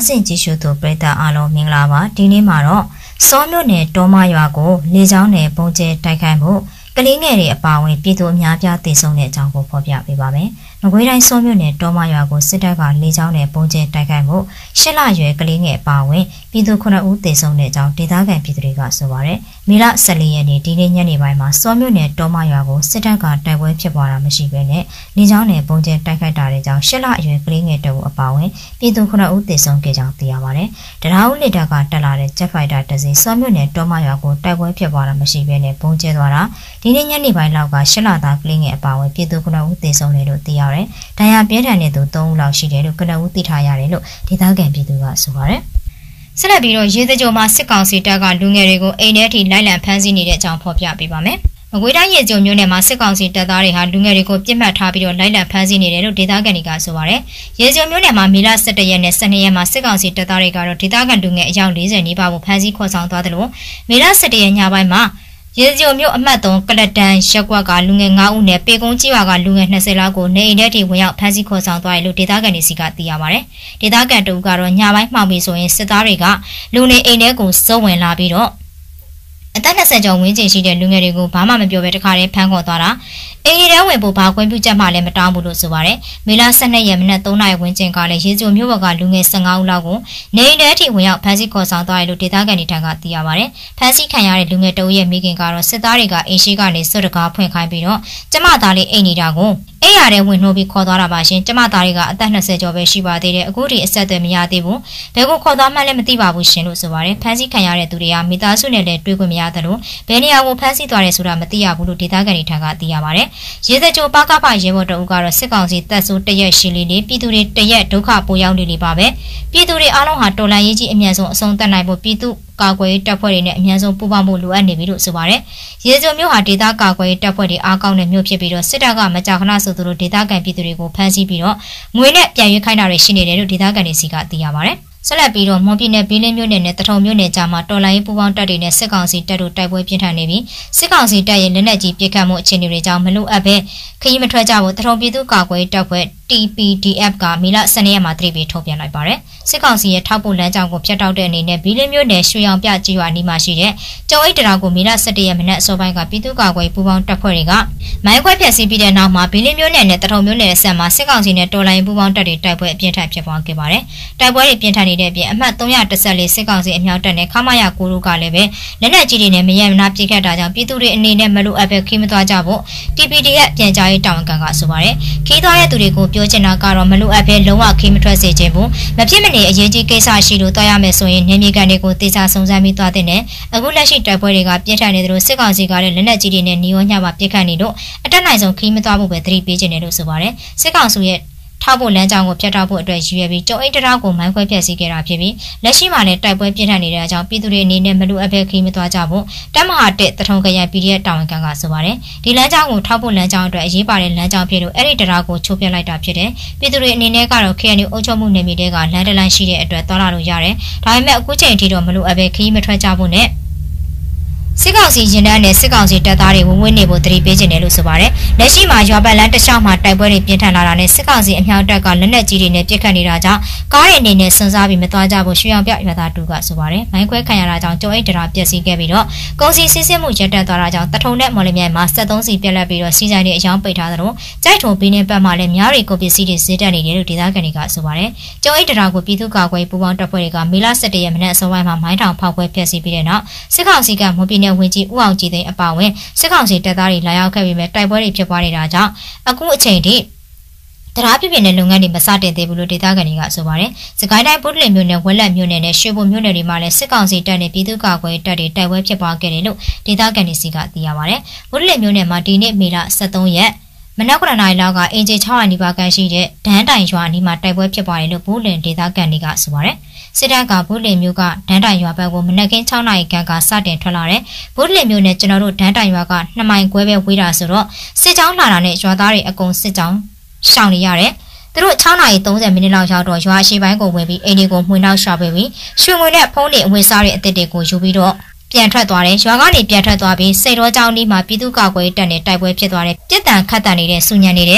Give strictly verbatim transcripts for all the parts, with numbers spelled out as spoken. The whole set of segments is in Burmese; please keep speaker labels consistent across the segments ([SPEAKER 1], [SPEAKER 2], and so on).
[SPEAKER 1] ဆင့်ကြည့်ရှုသူပရိသတ်အားလုံးမင်္ဂလာပါဒီနေ့မှာတော့စောမြို့နယ်တောမရွာကိုလေကြောင်းနဲ့ပုံကျဲတိုက်ခိုက်မှုကလေးငယ်တွေအပါအဝင်ပြည်သူအများပြားတည်ဆုံတဲ့အကြောင်းကိုဖော်ပြပေးပါမယ်။မကွေးတိုင်းစောမြို့နယ်တောမရွာကိုစစ်တပ်ကလေကြောင်းနဲ့ပုံကျဲတိုက်ခိုက်မှုရှစ်လရွယ်ကလေးငယ်အပါအဝင်ပြည်သူခုနှစ်ဦးတည်ဆုံတဲ့အကြောင်းဒေသခံပြည်သူတွေကဆိုပါရယ်။မေလဆယ်လေးရက်နေ့ဒီနေ့ညနေပိုင်းမှာစောမြို့နယ်တောမရွာကိုစစ်တပ်ကတိုက်ပွဲဖြစ်ပွားတာမရှိဘဲနဲ့လေကြောင်းနဲ့ပုံကျဲတိုက်ခိုက်တာတဲ့ကြောင့်ရှစ်လရွယ်ကလေးငယ်တအုပ်အပါအဝင်ပြည်သူခုနှစ်ဦးတည်ဆုံခဲ့ကြောင်းသိရပါရယ်။တရားဦးလက်တပ်ကတက်လာတဲ့ Jet Fighter တစ်စီးစောမြို့နယ်တောမရွာကိုတိုက်ပွဲဖြစ်ပွားတာမရှိဘဲနဲ့ပုံကျဲသွားတာဒီနေ့ညနေပိုင်းလောက်ကရှစ်လသားကလေးငယ်အပါအဝင်ပြည်သူခုနှစ်ဦးတည်ဆုံတယ်လို့သိရတယ်။ဒဏ်ရာပြင်းထန်တဲ့သူသုံးဦးလောက်ရှိတယ်လို့ကနဦးသိထားရတယ်လို့ဒေသခံပြည်သူကဆိုပါတယ်။ဆက်လက်ပြီးတော့ရေစကြိုမှာစစ်ကောင်စီတပ်ကလူငယ်တွေကိုအိမ်ထဲထိလိုက်လံဖမ်းဆီးနေတဲ့အကြောင်းဖော်ပြပေးပါမယ်။မကွေးတိုင်းရေစကြိုမြို့နယ်မှာစစ်ကောင်စီတပ်သားတွေဟာလူငယ်တွေကိုပြစ်မှတ်ထားပြီးတော့လိုက်လံဖမ်းဆီးနေတယ်လို့ဒေသခံတွေကဆိုပါတယ်။ရေစကြိုမြို့နယ်မှာမေလဆယ်တစ်ရက်နဲ့ဆယ်နှစ်ရက်မှာစစ်ကောင်စီတပ်သားတွေကတော့ဒေသခံလူငယ်အယောက်၄၀နီးပါးကိုဖမ်းဆီးခေါ်ဆောင်သွားတယ်လို့မေလဆယ်တစ်ရက်ညပိုင်းမှာရေစကြိုမြို့အမှတ်သုံးကလတန်ရက်ကွက်ကလူငယ်ငါးဦးနဲ့ပေကုန်းကြီးရွာကလူငယ်နှစ်ဆယ်လောက်ကိုနေအိမ်ထဲထိဝင်ရောက်ဖမ်းဆီးခေါ်ဆောင်သွားတယ်လို့ဒေသခံတွေစီကသိရပါတယ်။ဒေသခံတို့ကတော့ညပိုင်းမှောက်ပြီးဆိုရင်စစ်သားတွေကလူနေအိမ်ထဲကိုစုံဝင်လာပြီးတော့အသက်၂၀ကျော်ဝန်းကျင်ရှိတဲ့လူငယ်တွေကိုဘာမှမပြောဘဲတခါတည်းဖမ်းခေါ်သွားတာအိမ်ထဲဝင်ဖို့ဘာခွင့်ပြုချက်မှလည်းမတောင်းဘူးလို့ဆိုပါတယ်။မေလဆယ်နှစ်ရက်မနက်သုံးနာရီဝန်းကျင်ကလည်းရေစကြိုမြို့ဘက်ကလူငယ်၁၅ဦးလောက်ကိုနေအိမ်ထဲထိဝင်ရောက်ဖမ်းဆီးခေါ်ဆောင်သွားတယ်လို့ဒေသခံတွေထံကသိရပါတယ်။ဖမ်းဆီးခံရတဲ့လူငယ်တအုပ်ရဲ့မိခင်ကတော့စစ်သားတွေကအိမ်ရှိကနေစွတ်တကားဖွင့်ခိုင်းပြီးတော့ကျမသားလေးအိမ်နေတာကိုအိမ်ရတဲ့ဝင်နှိုးပြီးခေါ်သွားတာပါရှင်။ကျမသားလေးကအသက်၂၀ကျော်ပဲရှိပါသေးတယ်။အခုထိအဆက်အသွယ်မရသေးဘူး။ဘယ်ကိုခေါ်သွားမှလည်းမသိပါဘူးရှင်လို့ဆိုပါတယ်။ဖမ်းဆီးခံရတဲ့သူတွေကမိသားစုနဲ့လည်းတွေ့ခွင့်မရသလိုဘယ်နေရာကိုဖမ်းဆီးသွားတယ်ဆိုတာမသိရဘူးလို့ဒေသခံတွေထံကသိရပါတယ်။ရေစကြိုပါကပရဲဘော်တအုပ်ကတော့စစ်ကောင်စီတပ်ဆိုးတရက်ရှိလေးလေးပြည်သူတွေတရက်ဒုက္ခပိုရောက်နေလေပါပဲ။ပြည်သူတွေအားလုံးဟာတော်လှန်ရေးကြီးအမြန်ဆုံးအဆုံးသတ်နိုင်ဖို့ပြည်သူကာကွယ်ရေးတပ်ဖွဲ့တွေနဲ့အမြန်ဆုံးပူးပေါင်းဖို့လိုအပ်နေပြီလို့ဆိုပါတယ်။ရေစကြိုမြို့ဟာဒေသကာကွယ်ရေးတပ်ဖွဲ့တွေအားကောင်းတဲ့မြို့ဖြစ်ပြီးတော့စစ်တပ်ကမကြာခဏဆိုသလိုဒေသခံပြည်သူတွေကိုဖမ်းဆီးပြီးတော့ငွေနဲ့ပြန်ရွေးခိုင်းတာတွေရှိနေတယ်လို့ဒေသခံတွေစီကသိရပါတယ်။ဆက်လက်ပြီးတော့မွန်ပြည်နယ်ဘီလင်းမြို့နယ်နဲ့တထုံမြို့နယ်ကြားမှာတော်လိုင်းပူပေါင်းတပ်တွေနဲ့စစ်ကောင်စီတပ်တို့တိုက်ပွဲပြင်းထန်နေပြီးစစ်ကောင်စီတပ်ရဲ့လက်နက်ကြီးပစ်ခတ်မှုအခြေအနေတွေကြောင့်မလိုအပ်ပဲခရီးမထွက်ကြဖို့တထုံပြည်သူ့ကာကွယ်တပ်ဖွဲ့ T P D F ကမေလဆယ်ရက်မှာတရိပ်ပြီးထုတ်ပြန်လိုက်ပါတယ်။စစ်ကောင်စီရဲ့ထောက်ပို့လမ်းကြောင်းကိုဖျက်တောက်တဲ့အနေနဲ့ဘီလင်းမြို့နယ်ရွှေရောင်ပြကြီးရွာနီးမှာရှိတဲ့ကျုံအိတ်တရာကိုမေလဆယ်ရက်မနက်အစောပိုင်းကပြည်သူ့ကာကွယ်ပူပေါင်းတပ်ဖွဲ့တွေကမိုင်းခွဲဖျက်ဆီးပြီးတဲ့နောက်မှာဘီလင်းမြို့နယ်နဲ့တထုံမြို့နယ်အဆက်မှာစစ်ကောင်စီနဲ့တော်လိုင်းပူပေါင်းတပ်တွေတိုက်ပွဲအပြင်းထန်ဖြစ်ပွားခဲ့ပါတယ်။တိုက်ပွဲတွေပြင်းထန်နေတဲ့အပြင်အမှတ်သုံး၁၄စစ်ကောင်စီအမြောက်တပ်နဲ့ခမာယာကိုတို့ကလည်းပဲလက်နက်ကြီးတွေနဲ့မရမနာပစ်ခတ်တာကြောင့်ပြည်သူတွေအနေနဲ့မလိုအပ်ပဲခီးမသွားကြဖို့ T P D F ပြန်ကြားရေးတာဝန်ခံကဆိုပါတယ်။ခီးသွားတဲ့သူတွေကိုပြောချင်တာကတော့မလိုအပ်ပဲလုံးဝခီးမထွက်စေချင်ဘူးမဖြစ်မနေအရေးကြီးကိစ္စရှိလို့တွားရမယ်ဆိုရင်နေမြေကန်တွေကိုတေချာစုံစမ်းပြီးတွားတဲ့နဲ့အခုလက်ရှိတိုက်ပွဲတွေကပြင်းထန်နေသလိုစစ်ကောင်စီကလည်းလက်နက်ကြီးတွေနဲ့ညီရောညမှာပစ်ခတ်နေလို့အတက်နိုင်ဆုံးခီးမသွားဖို့ပဲသတိပေးချင်တယ်လို့ဆိုပါတယ်။စစ်ကောင်စီရဲ့ထောက်ဖို့လမ်းကြောင်းကိုဖျက်တောက်ဖို့အတွက်ရည်ရွယ်ပြီးကျုံအိတ်တရာကိုမိုင်းခွဲဖျက်ဆီးခဲ့တာဖြစ်ပြီးလက်ရှိမှာလည်းတိုက်ပွဲပြင်းထန်နေတဲ့အကြောင်းပြည်သူတွေအနေနဲ့မလိုအပ်ပဲခရီးမသွားကြဖို့တပ်မဟာတစ်တထုံခရိုင် P D F တာဝန်ခံကဆိုပါတယ်ဒီလမ်းကြောင်းကိုထောက်ဖို့လမ်းကြောင်းအတွက်အရေးပါတဲ့လမ်းကြောင်းဖြစ်လို့အဲ့ဒီတရာကိုချိုးဖျက်လိုက်တာဖြစ်တယ်ပြည်သူတွေအနေနဲ့ကတော့ K N U အုပ်ချုပ်မှုနယ်မြေတွေကလမ်းတလမ်းရှိတဲ့အတွက်သွားလာလို့ရတယ်ဒါပေမဲ့အခုချိန်ထိတော့မလိုအပ်ပဲခရီးမထွက်ကြဖို့နဲ့စစ်ကောင်စီရင်တန်းနဲ့စစ်ကောင်စီတပ်သားတွေဝင်ဝင်နေဖို့တတိပေးခြင်းတယ်လို့ဆိုပါတယ်။လက်ရှိမှာရွာပတ်လန်းတစ်လျှောက်မှာတိုက်ပွဲတွေပြင်းထန်လာတာနဲ့စစ်ကောင်စီအမြောက်တပ်ကလက်နက်ကြီးတွေနဲ့ပစ်ခတ်နေတာကြောင့်ကားတွေအနေနဲ့စဉ်းစားပြီးမသွားကြဖို့ရွှေအောင်ပြရွာသားတူကဆိုပါတယ်။မိုင်းခွဲခံရတာကြောင့်ကျုံအိတ်တရာပျက်စီးခဲ့ပြီးတော့ကုန်စည်စီးဆင်းမှုရပ်တန့်သွားတာကြောင့်တထုံနဲ့မော်လမြိုင်မှာစက်သုံးစီပြက်လက်ပြီးတော့စီးဆိုင်တွေအယောင်ပိတ်ထားသလိုကြိုက်ထုံဘင်းနဲ့ပတ်မှာလည်းများရီကုန်ပစ္စည်းတွေဈေးတက်နေတယ်လို့ဒေသခံတွေကဆိုပါတယ်။ကျုံအိတ်တရာကိုပြည်သူ့ကာကွယ်ပူးပေါင်းတပ်ဖွဲ့တွေကမေလဆယ်ရက်မနက်အစောပိုင်းမှာမိုင်းထောင်ဖောက်ခွဲဖျက်ဆီးပြီးတဲ့နောက်စစ်ကောင်စီကမွန်ပြည်နယ်ဝင်ကြီးဦးအောင်ကြည်သိန်းအပါအဝင်စစ်ကောင်စီတပ်သားတွေလာရောက်ခဲ့ပြီးမဲ့တိုက်ပွဲတွေဖြစ်ပွားနေတာကြောင့်အခုအချိန်ထိတရားပြည့်ပြည့်နဲ့လုပ်ငန်းတွေမစတင်သေးဘူးလို့ဒေသခံတွေကဆိုပါတယ်။စကိုင်းတိုင်းဗုဒ္ဓလင်မြို့နယ်ဝက်လက်မြို့နယ်နဲ့ရွှေဘုံမြို့နယ်တွေမှာလည်းစစ်ကောင်စီတပ်နဲ့ပြည်သူ့ကာကွယ်တပ်တွေတိုက်ပွဲဖြစ်ပွားခဲ့တယ်လို့ဒေသခံတွေစီကသိရပါတယ်။ဗုဒ္ဓလင်မြို့နယ်မှာဒီနေ့မေလဆယ်သုံးရက်မနက်၉နာရီလောက်ကအင်ဂျီ၆၀၀နီးပါးခန့်ရှိတဲ့ဒန်းတိုင်ရွာအနီးမှာတိုက်ပွဲဖြစ်ပွားတယ်လို့ဗုဒ္ဓလင်ဒေသခံတွေကဆိုပါတယ်။စစ်တပ်ကဗုဒ္ဓလင်မြို့ကဒန်းတိုင်ရွာဘက်ကိုမနက်ခင်း၆နာရီခန့်ကစတင်ထွက်လာတဲ့ဗုဒ္ဓလင်မြို့နဲ့ကျွန်တော်တို့ဒန်းတိုင်ရွာကနှစ်မိုင်ခွဲပဲဝေးတာဆိုတော့စစ်ကြောင်းလာတာနဲ့ရွာသားတွေအကုန်စစ်ကြောင်းရှောင်နေရတယ်။သူတို့၆နာရီ၃၀မိနစ်လောက်ရောက်တော့ရွာအရှိပိုင်းကိုဝင်ပြီးအိမ်တွေကိုမှွေနှောက်ရှာပေးပြီးရွှေငွေနဲ့ဖုံးတွေအဝယ်စားတွေအစ်စ်တွေကိုယူပြီးတော့ပြန်ထွက်သွားတယ်ရွာကနေပြန်ထွက်သွားပြီးစိတ်တော်ကြောင်းဒီမှာပြည်သူ့ကာကွယ်တပ်နဲ့တိုက်ပွဲဖြစ်သွားတယ်ပြစ်ဒဏ်ခတ်တန်နေတဲ့စူညံနေတဲ့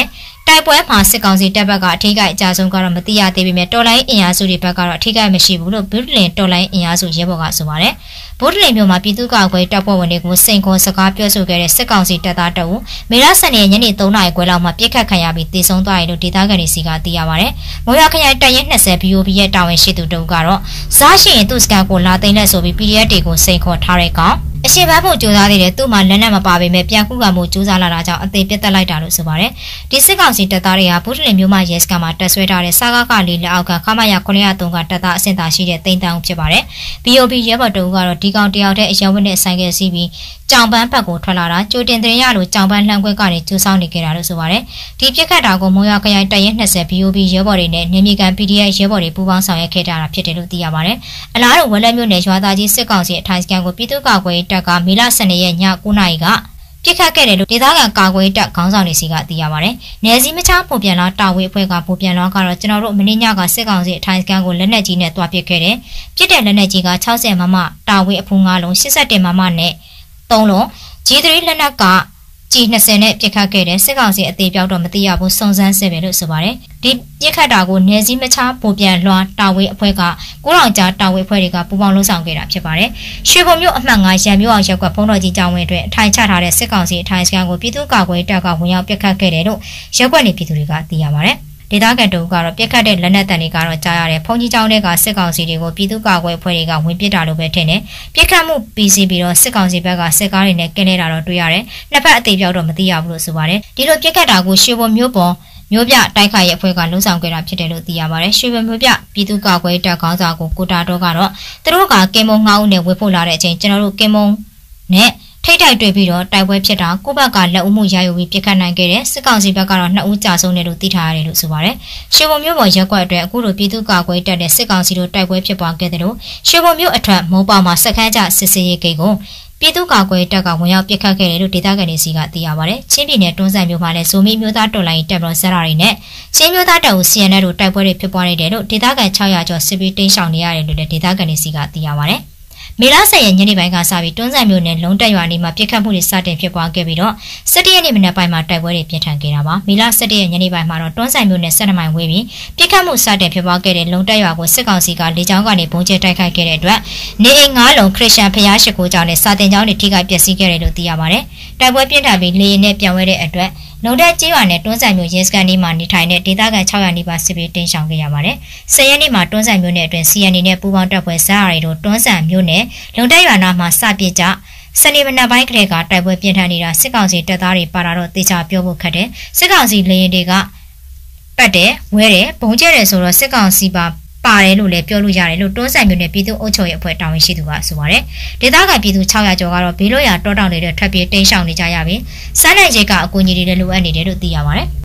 [SPEAKER 1] တိုက်ပွဲမှာစစ်ကောင်စီတပ်ဘက်ကအထိကအကြဆုံးကတော့မသိရသေးပေမဲ့တော်လိုင်းအင်အားစုတွေဘက်ကတော့အထိကမရှိဘူးလို့ဘုဒ္ဓလင်တော်လိုင်းအင်အားစုရဲဘော်ကဆိုပါတယ်။ဘုဒ္ဓလင်မြို့မှာပြည်သူ့ကာကွယ်တပ်ဖွဲ့ဝင်တွေကိုစိန်ခေါ်စကားပြောဆိုခဲ့တဲ့စစ်ကောင်စီတပ်သားတအုပ်မေလ ၁၂ ရက်ညနေ ၃ နာရီခွဲလောက်မှာပြစ်ခတ်ခံရပြီးတေဆုံးသွားတယ်လို့ဒေသခံတွေစီကသိရပါတယ်။မုံရခရိုင်တပ်ရင်း ၂၀ ဘီ အို ဘီ ရဲ့တာဝန်ရှိသူတအုပ်ကတော့စားရှိရင်သူ့စကန်ကိုလာသိမ်းလက်ဆိုပြီး ပီ ဒီ အက်ဖ် တွေကိုစိန်ခေါ်ထားတဲ့ကောင်အရှိန်ပန်းဖို့ကြိုးစားသေးတယ်သူ့မှာလက်နက်မပါပေမဲ့ပြန်ခုခံမှုကြိုးစားလာတာကြောင့်အသေးပြတ်တက်လိုက်တာလို့ဆိုပါတယ်ဒီစစ်ကောင်စီတပ်သားတွေဟာဘုဒ္ဓလင်မြို့မှာရဲစခန်းမှာတပ်ဆွဲထားတဲ့စာကားကလေးလက်အောက်ကခမရခုနှစ်ရသုံးကတပ်သားအဆင့်သာရှိတဲ့တိမ်တောင်ဖြစ်ပါတယ် ဘီ အို ဘီ ရဲဘော်တအုပ်ကတော့ဒီကောင်တယောက်တည်းအရုံးဝင်းနဲ့ဆိုင်ကယ်စီးပြီးကြောင်ပန်းဘက်ကိုထွက်လာတာကြိုတင်တင်ရလို့ကြောင်ပန်းလှမ်းခွဲကနေကျူးဆောင်နေကြတာလို့ဆိုပါတယ်ဒီပြစ်ခတ်တာကိုမုံရခရိုင်တပ်ရင်း ၂၀ ဘီ အို ဘီ ရဲဘော်တွေနဲ့နေမြေကန် ပီ ဒီ အက်ဖ် ရဲဘော်တွေပူးပေါင်းဆောင်ရွက်ခဲ့ကြတာဖြစ်တယ်လို့သိရပါတယ်အလားတူဝက်လက်မြို့နယ်ရွာသားကြီးစစ်ကောင်စီအထိုင်စခန်းကိုပြည်သူ့ကာကွယ်တပ်ကမေလ ၁၂ ရက်ည ၉ နာရီကပြစ်ခတ်ခဲ့တယ်လို့ဒေသခံကာကွယ်တပ်ခေါင်းဆောင်တွေစီကသိရပါတယ်။နယ်စည်းမခြားပုံပြန်လာတာဝေးအဖွဲ့ကပုံပြန်လာကတော့ကျွန်တော်တို့မင်းညကစစ်ကောင်စီအထိုင်စခန်းကိုလက်နက်ကြီးနဲ့တွားပစ်ခဲ့တယ်။ပြစ်တဲ့လက်နက်ကြီးက ၆၀ မမတာဝေးအဖူး၅လုံး ၈၁ မမနဲ့၃လုံး ဂျီ သရီ လက်နက်ကဂျီ ၂၀ နဲ့ပြစ်ခတ်ခဲ့တယ်စစ်ကောင်စီအသေးပြောက်တော့မသိရဘူးစုံစမ်းစစ်ပဲလို့ဆိုပါတယ်ဒီပြစ်ခတ်တာကိုနယ်စည်းမခြားပုံပြန်လွှာတာဝေးအဖွဲ့ကကိုးထောင်ကြားတာဝေးအဖွဲ့တွေကပူးပေါင်းလှုပ်ဆောင်ခဲ့တာဖြစ်ပါတယ်ရွှေဘုံမြို့အမှတ် ၅ ရန်မြို့အောင်ရပ်ကွက်ဘုံတော်ကြီးကျောင်းဝင်းအတွင်းအထိုင်ချထားတဲ့စစ်ကောင်စီအထိုင်စခန်းကိုပြည်သူ့ကာကွယ်တပ်ကဝင်ရောက်ပြစ်ခတ်ခဲ့တယ်လို့ရပ်ကွက်နေပြည်သူတွေကသိရပါတယ်ဒေသခံတို့ကတော့ပြစ်ခတ်တဲ့လက်နက်တန်တွေကတော့ကြားရတယ်ဖုန်ကြီးကျောင်းတွေကစစ်ကောင်စီတွေကိုပြည်သူ့ကာကွယ်အဖွဲ့တွေကဝင်ပစ်တာလို့ပဲထင်တယ်ပြစ်ခတ်မှုပြီးစီပြီးတော့စစ်ကောင်စီဘက်ကစစ်ကားတွေနဲ့ကင်းနေတာတော့တွေ့ရတယ်နှစ်ဖက်အသေးပြောက်တော့မသိရဘူးလို့ဆိုပါတယ်ဒီလိုပြစ်ခတ်တာကိုရွှေဘုံမြို့ပေါ်မြို့ပြတိုက်ခိုက်ရဲ့အဖွဲ့ကလုံဆောင်ခဲ့တာဖြစ်တယ်လို့သိရပါတယ်ရွှေဘုံမြို့ပြပြည်သူ့ကာကွယ်တပ်ခေါင်းဆောင်ကိုကိုတာတော့ကတော့သူတို့ကကင်မုံငှောင်းနဲ့ဝေဖို့လာတဲ့အချိန်ကျွန်တော်တို့ကင်မုံနဲ့ထိတ်တိုက်တွေ့ပြီးတော့တိုက်ပွဲဖြစ်တာကိုဘက်ကလက်ဦးမှုရယူပြီးပြစ်ခတ်နိုင်ခဲ့တဲ့စစ်ကောင်စီဘက်ကတော့နှစ်ဦးကြာဆုံးတယ်လို့သိထားရတယ်လို့ဆိုပါတယ်ရွှေဘုံမြို့ပေါ်ရက်ကွက်အတွက်အခုလိုပြည်သူ့ကာကွယ်တပ်တဲ့စစ်ကောင်စီတို့တိုက်ပွဲဖြစ်ပွားခဲ့တယ်လို့ရွှေဘုံမြို့အထက်မုံပေါမှာစခန်းကျစစ်စေးရေးဂိတ်ကိုပြည်သူ့ကာကွယ်တပ်ကဝင်ရောက်ပစ်ခတ်ခဲ့တယ်လို့ဒေသခံတွေစီကသိရပါတယ်။ချင်းပြည်နယ်တွန်းဆန်မြို့မှာလည်းဇိုမီမျိုးသားတော်လိုင်းတပ်မတော်ဆက်ရာတွေနဲ့ချင်းမျိုးသားတပ်ဦး စီ အန် အက်ဖ် တို့တိုက်ပွဲတွေဖြစ်ပွားနေတယ်လို့ဒေသခံ ၆၀၀ ကျော်စစ်ပီးတိမ်းရှောင်နေရတယ်လို့လည်းဒေသခံတွေစီကသိရပါတယ်။မေလ ၁၀ ရက်ညနေပိုင်းကစပြီးတွန်းဆန်မြို့နယ်လုံးတက်ရွာနေမှာပြစ်ခတ်မှုတွေစတင်ဖြစ်ပွားခဲ့ပြီးတော့ ၁၁ ရက်နေ့မနက်ပိုင်းမှာတိုက်ပွဲတွေပြင်းထန်ခဲ့တာပါ။မေလ ၁၁ ရက်ညနေပိုင်းမှာတော့တွန်းဆန်မြို့နယ် ၁၂ မိုင်ဝေးပြီးပြစ်ခတ်မှုစတင်ဖြစ်ပွားခဲ့တဲ့လုံးတက်ရွာကိုစစ်ကောင်စီကလေကြောင်းကနေပုံကျဲတိုက်ခိုက်ခဲ့တဲ့အတွက်နေအိမ်၅လုံးခရစ်ယာန်ဘုရားရှိခိုးကျောင်းနဲ့စာတင်ကျောင်းတွေထိခိုက်ပျက်စီးခဲ့တယ်လို့သိရပါတယ်။တိုက်ပွဲပြင်းထန်ပြီးလေယာဉ်နဲ့ပြန်ဝဲတဲ့အတွက်လုံတဲ့ကျေးရွာနဲ့တွန်းဆန်မြို့ရဲစခန်းဒီမှာနေထိုင်တဲ့ဒေသခံ ၆၀၀ နီးပါးစစ်ပေးတင်ဆောင်ခဲ့ရပါတယ်။၁၀ ရက်နေ့မှာတွန်းဆန်မြို့နယ်အတွင်း စီ အန် အေ နဲ့ပူးပေါင်းတပ်ဖွဲ့စားရီတို့တွန်းဆန်မြို့နယ်လုံတဲ့ရွာနာမှာစပစ်ကြစနေမနက်ပိုင်းကလေးကတိုက်ပွဲပြင်းထန်နေတာစစ်ကောင်စီတပ်သားတွေပါလာတော့တေချာပြောဖို့ခက်တယ်။စစ်ကောင်စီလေရင်တွေကပတ်တယ်ဝဲတယ်ဘုံကျဲတယ်ဆိုတော့စစ်ကောင်စီပါပါတယ်လို့လည်းပြောလို့ရတယ်လို့တွန်းဆန်မြို့နယ်ပြည်သူ့အုပ်ချုပ်ရေးအဖွဲ့တာဝန်ရှိသူကဆိုပါတယ်။ဒေသခံပြည်သူ ၆၀၀ ကျော်ကတော့ဘေးလွတ်ရာတောတောင်တွေနဲ့ထွက်ပြေးတိမ်းရှောင်နေကြရပြီးစားနပ်ရိက္ခာအကူအညီတွေလည်းလိုအပ်နေတယ်လို့သိရပါတယ်။